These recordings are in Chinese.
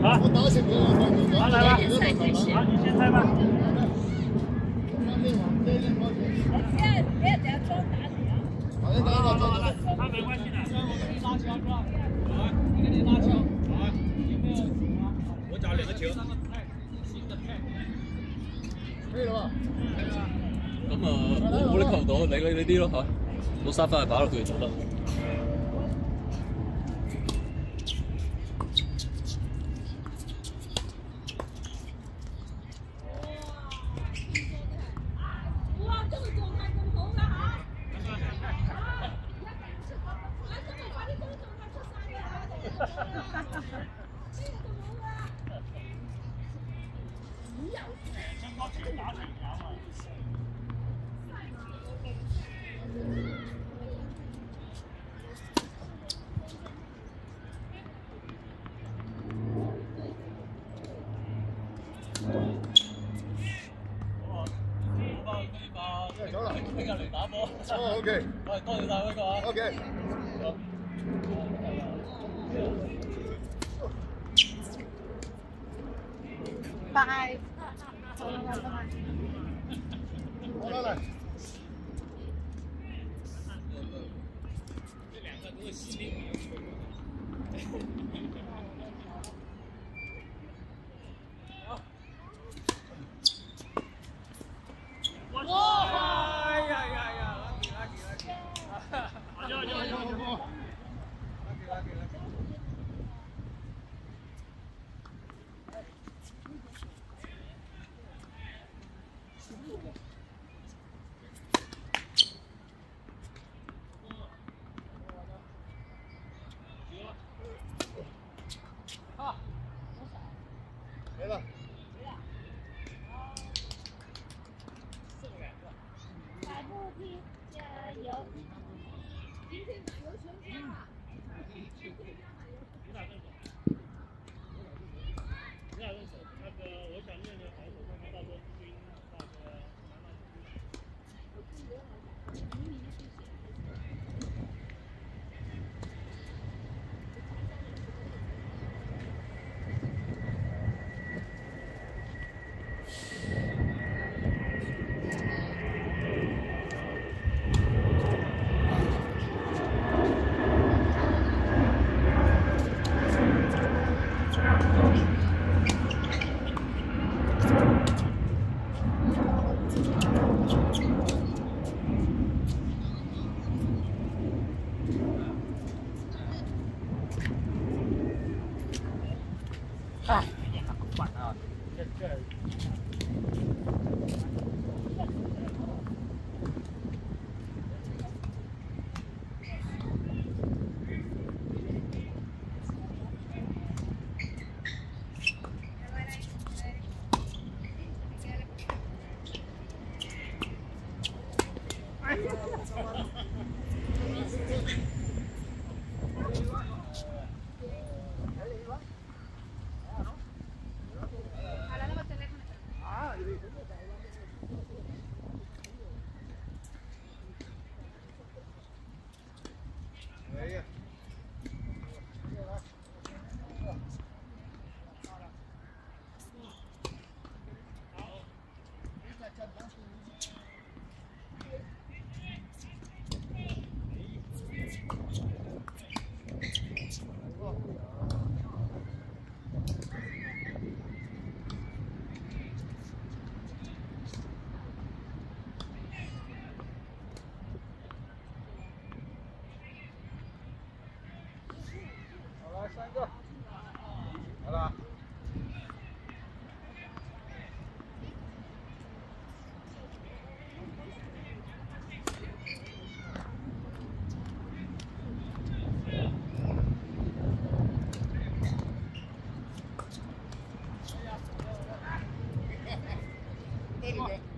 我打起别人， 好来吧，好，你先猜吧。 别等下装打你啊！ 好的，好的， 他没关系的。 拉球是吧？好，你给你拉球。好，有没有？ 我找2个球。 可以了吧？ 咁啊，我啲球到，你啲咯嚇，攞3分去擺落佢就得。 哇，這個狀態咁好㗎嚇！快啲工狀態出晒㗎啦！呢個仲好㗎。 先幫自己打成搞啊！ 走啦！ 聽日嚟打波。 哦，OK。 喂，多謝晒嗰個啊。 OK。 拜。 好来。 这2个都是心里哇！哎呀，lucky。 好。 没了。 百步踢，加油！今天打油全家嘛。 你俩认手，那个我想练练防守，看看到时候军那个哎，烦啊！这。 3个，好了。这里边。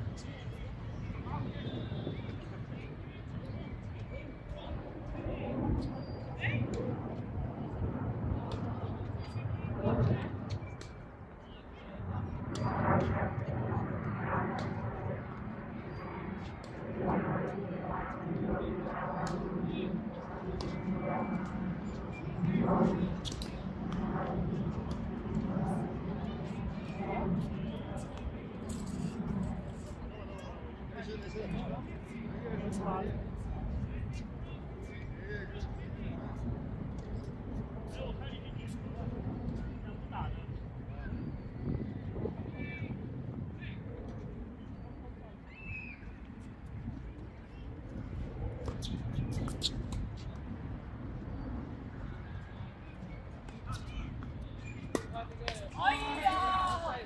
哎呀！哎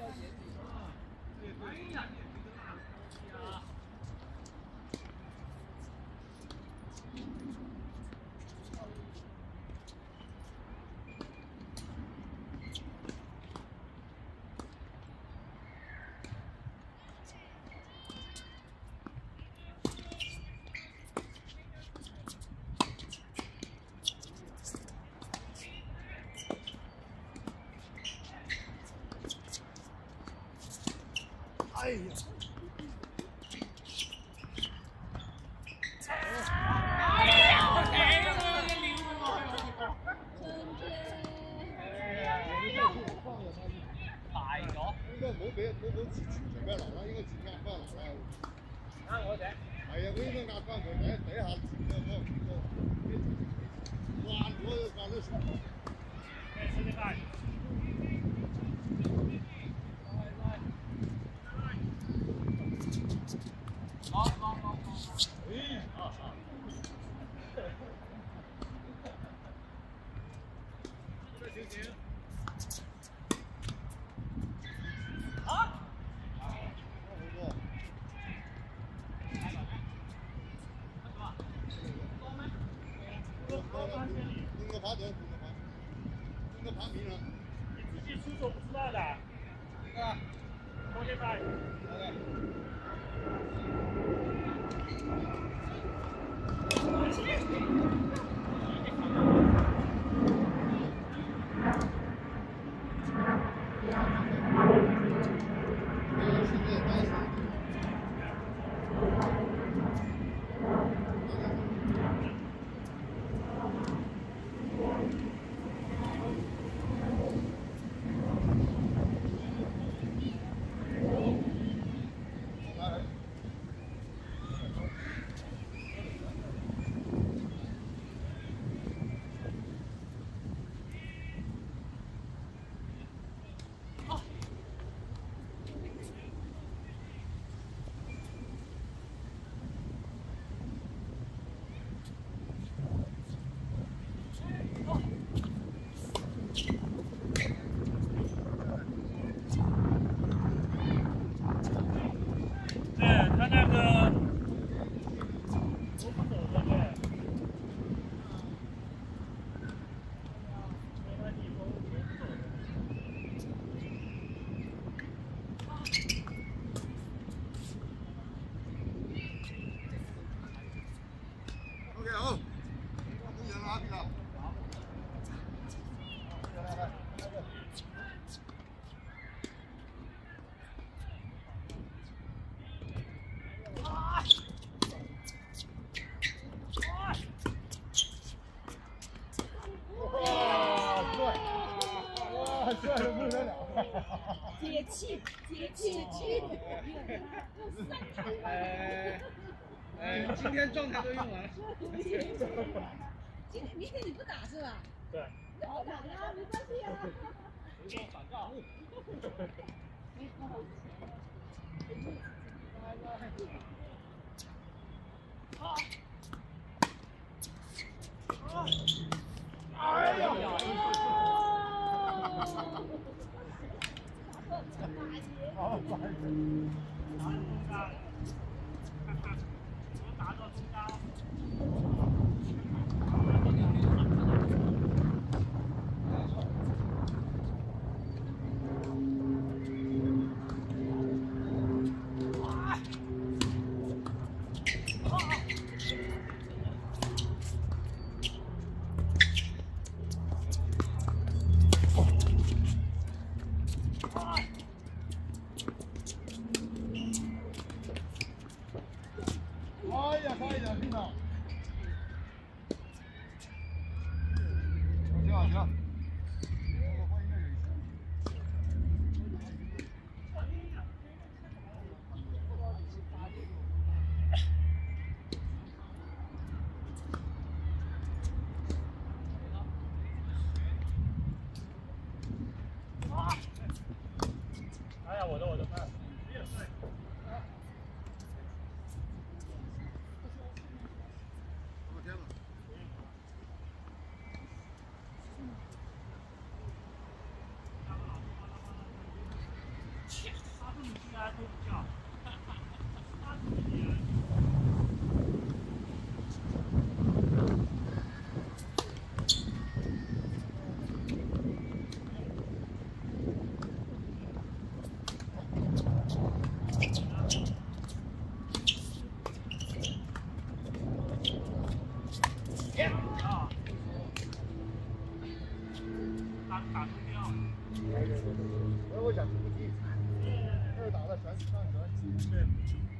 呀！ 哎呀！應該冇俾隨便落啦，應該自壓翻落啦。 啱我哋。 係啊，佢應該壓翻佢，第一下慣咗慣咗船。 吃啲飯。 應該爬頂，應該爬面啦。 你自己出手不知道的。啊，空间大。他那个我不走的对。 OK 好，公園那邊啦。帅的不得了！ 解气，解气！ 今天状态都用完了。 明天你不打是吧？ 对。 我打呀，没关系啊。 反告。 哎呀！好，不好意思。 打到中间。 打中标。 我想出去，二打的全上全。对。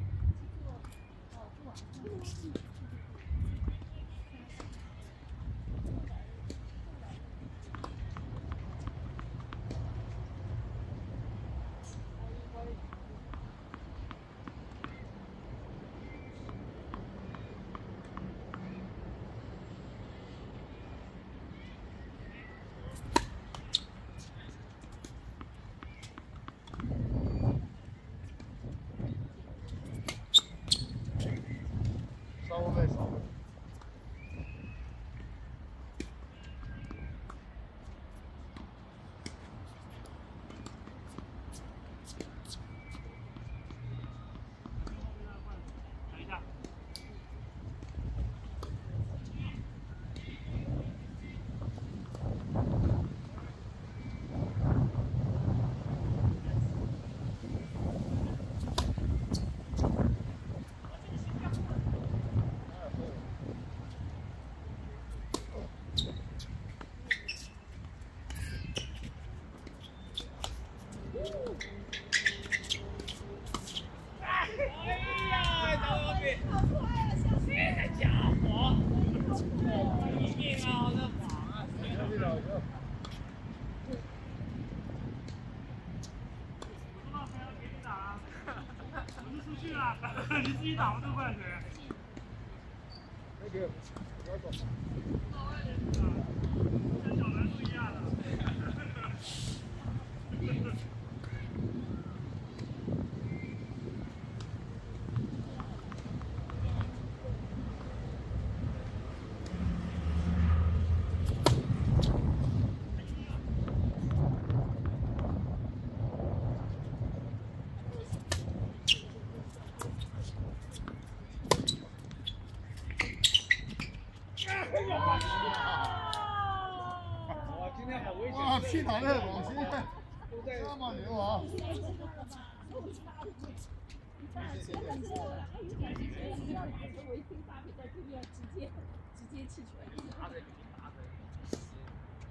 稍微少。 等一下。你自己打不就怪谁？ 那个，不要走。 跟小南不一样的。 哇，今天好危险！ 哇，屁打的广西，这么牛啊！ 直接弃权。